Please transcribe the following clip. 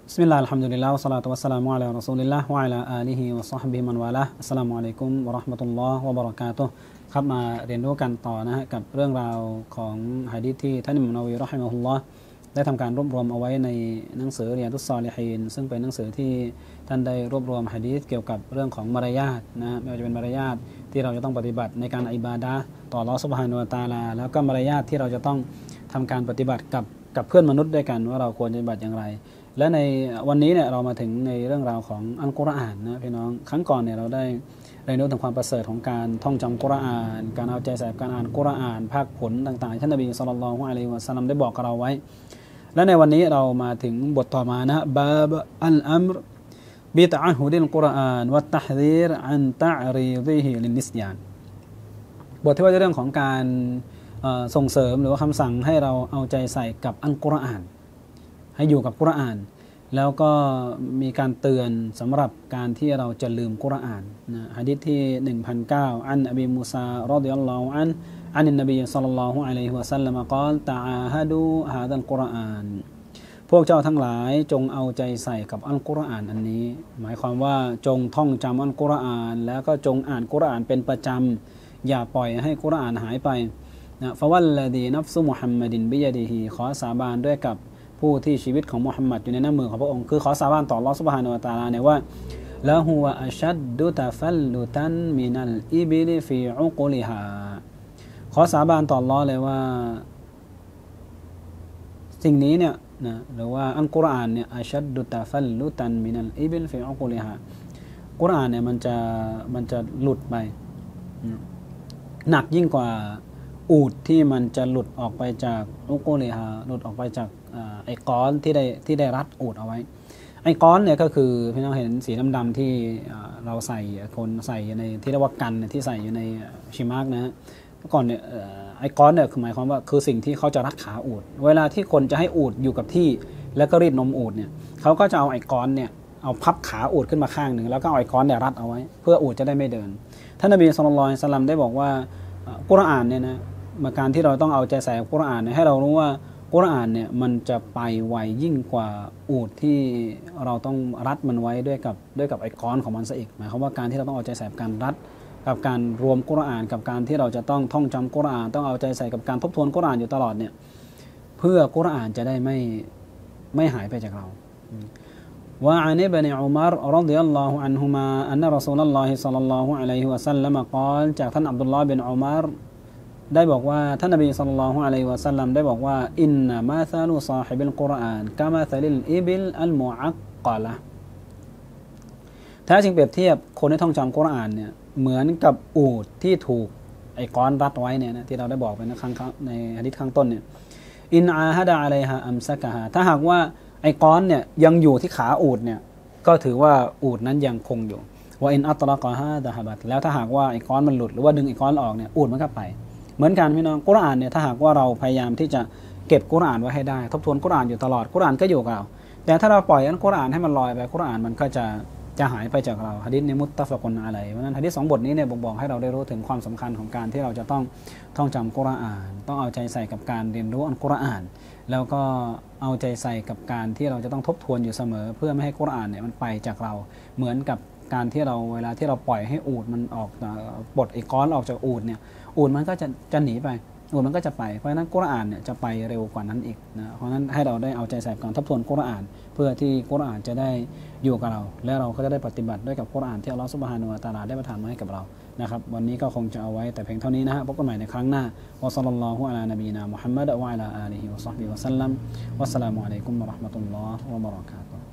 بسم الله الحمد لله والصلاة والسلام على رسول الله وعلى آله وصحبه من والاهอัสสลามุอะลัยกุมวะเราะห์มะตุลลอฮ์วะบะเราะกาตุฮ์ครับมาเรียนรู้กันต่อนะฮะกับเรื่องราวของหะดีษที่ท่านอิหม่ามนาวีเราะฮิมะฮุลลอฮ์ได้ทำการรวบรวมเอาไว้ในหนังสือริยาดุสซอลิฮีนซึ่งเป็นหนังสือที่ท่านได้รวบรวมหะดีษเกี่ยวกับเรื่องของมารยาทนะไม่ว่าจะเป็นมารยาทที่เราจะต้องปฏิบัติในการอิบาดะห์ต่ออัลเลาะห์ซุบฮานะฮูวะตะอาลาแล้วก็มารยาทที่เราจะต้องทำการปฏิบัติกับเพื่อนมนุษย์ด้วยกันว่าเราควรปฏิบัติอย่างไรและในวันนี้เนี่ยเรามาถึงในเรื่องราวของอัลกุรอานนะพี่น้องครั้งก่อนเนี่ยเราได้เรียนรู้ถึงความประเสริฐของการท่องจำกุรอานการเอาใจใส่การอ่านกุรอานภาคผลต่างๆท่านนบีศ็อลลัลลอฮุอะลัยฮิวะซัลลัมได้บอกกับเราไว้และในวันนี้เรามาถึงบทต่อมานะบาบอัลอัมรบิตะอะฮุดิลกุรอานวัตตะฮซีรอันตะรีฎิฮิลินนิสยานบทที่ว่าด้วยเรื่องของการส่งเสริมหรือว่าคำสั่งให้เราเอาใจใส่กับอัลกุรอานให้อยู่กับกุรอานแล้วก็มีการเตือนสำหรับการที่เราจะลืมกุรอานนะหะดีษที่ 1009 อันอบีมูซารอฎิยัลลอฮุอันอันนบีศ็อลลัลลอฮุอะลัยฮิวะซัลลัมกล่าวตะอาฮะดูฮาซัลกุรอานพวกเจ้าทั้งหลายจงเอาใจใส่กับอัลกุรอานอันนี้หมายความว่าจงท่องจำอัลกุรอานแล้วก็จงอ่านกุรอานเป็นประจำอย่าปล่อยให้กุรอานหายไปนะฟะวัลลดีนัฟซุมุฮัมมัดินบิยะดิฮิขอสาบานด้วยกับผู้ที่ชีวิตของมุฮัมมัดอยู่ในน้ำมือของพระองค์คือขอสาบานต่ออัลเลาะห์ซุบฮานะฮูวะตะอาลาเนี่ยว่าละฮุวะอัชัดดุตะฟัลลุตันมินัลอิบิลฟีอุกุลิฮาขอสาบานต่ออัลเลาะห์เลยว่าสิ่งนี้เนี่ยนะหรือว่าอัลกุรอานเนี่ยอัชัดดุตะฟัลลุตันมินัลอิบิลฟีอุกุลิฮากุรอานเนี่ยมันจะหลุดไปหนักยิ่งกว่าอูฐที่มันจะหลุดออกไปจากอุกุลิฮาหลุดออกไปจากไอ้ก้อนที่ได้รัดอูฐเอาไว้ไอ้ก้อนเนี่ยก็คือพี่น้องเห็นสีดำๆที่เราใส่คนใส่ในที่เรียกว่ากันที่ใส่อยู่ในชิมากนะฮะก่อนเนี่ยไอ้ก้อนเนี่ยคือหมายความว่าคือสิ่งที่เขาจะรัดขาอูฐเวลาที่คนจะให้อูฐอยู่กับที่แล้วก็รีดนมอูฐเนี่ยเขาก็จะเอาไอ้ก้อนเนี่ยเอาพับขาอูฐขึ้นมาข้างหนึ่งแล้วก็เอาไอ้ก้อนเนี่ยรัดเอาไว้เพื่ออูฐจะได้ไม่เดินท่านนบีศ็อลลัลลอฮุอะลัยฮิวะซัลลัมได้บอกว่ากุรอานเนี่ยนะมาการที่เราต้องเอาใจใส่กับกุรอานเนี่ยให้เรารู้ว่ากุรอานเนี่ยมันจะไปไวยิ่งกว่าอูฐที่เราต้องรัดมันไว้ด้วยกับไอ้ก้อนของมันซะอีกหมายความว่าการที่เราต้องเอาใจใส่กับการรัดกับการรวมกุรอานกับการที่เราจะต้องท่องจำกุรอานต้องเอาใจใส่กับการทบทวนกุรอานอยู่ตลอดเนี่ยเพื่อกุรอานจะได้ไม่หายไปจากเราว่าอันอิบนุอุมัรรอฎิยัลลอฮุอันฮุมาอันนะรอซูลุลลอฮิศ็อลลัลลอฮุอะลัยฮิวะซัลลัมกล่าวจากท่านอับดุลลอฮ์บินอุมัรได้บอกว่าท่านนบีศ็อลลัลลอฮุอะลัยฮิวะซัลลัมได้บอกว่าอินนะมาซาลุซอฮิบิลกุรอานกะมาซาลิลอิบิลอัลมุอักกะละแท้จริงเปรียบเทียบคนที่ท่องจำกุรอานเนี่ยเหมือนกับอูฐที่ถูกไอ้ก้อนรัดไว้เนี่ยนะที่เราได้บอกไปในหะดีษข้างต้นเนี่ยอินอาฮะดะอะลัยฮาอัมซะกะฮาถ้าหากว่าไอ้ก้อนเนี่ยยังอยู่ที่ขาอูฐเนี่ยก็ถือว่าอูฐนั้นยังคงอยู่ว่าอินอัตละกะฮาดะฮะบัตแล้วถ้าหากว่าไอ้ก้อนมันหลุดหรือว่าดึงไอ้ก้อนออกเนี่ยอูฐมันก็ไปเหมือนกันพี่น้องกุรอานเนี่ยถ้าหากว่าเราพยายามที่จะเก็บกุรอานไว้ให้ได้ทบทวนกุรอานอยู่ตลอดกุรอานก็อยู่กับเราแต่ถ้าเราปล่อยกุรอานให้มันลอยไปกุรอานมันก็จะหายไปจากเราหะดีษนี้มุตตะฟะกุนอะลัยเพราะฉะนั้นหะดีษ2บทนี้เนี่ยบอกให้เราได้รู้ถึงความสำคัญของการที่เราจะต้องท่องจำกุรอานต้องเอาใจใส่กับการเรียนรู้อัลกุรอานแล้วก็เอาใจใส่กับการที่เราจะต้องทบทวนอยู่เสมอเพื่อไม่ให้กุรอานเนี่ยมันไปจากเราเหมือนกับการที่เราเวลาที่เราปล่อยให้อูฐมันออกปลดไอ้ก้อนออกจากอูฐเนี่ยอูฐมันก็จะหนีไปอูฐมันก็จะไปเพราะฉะนั้นกุรอานเนี่ยจะไปเร็วกว่านั้นอีกนะเพราะฉะนั้นให้เราได้เอาใจใส่กับการทบทวนกุรอานเพื่อที่กุรอานจะได้อยู่กับเราและเราก็จะได้ปฏิบัติด้วยกับกุรอานที่อัลเลาะห์ซุบฮานะฮูวะตะอาลาได้ประทานมาให้กับเรานะครับวันนี้ก็คงจะเอาไว้แต่เพียงเท่านี้นะฮะพบกันใหม่ในครั้งหน้าวะศ็อลลัลลอฮุอะลานบีนามุฮัมมัดวะอะลาอาลิฮิวะศอฮบิฮิวะซัลลัมวัสสลามุอะลัยกุมวะเราะห์มะตุลลอฮ์วะบะเราะกาตุฮ์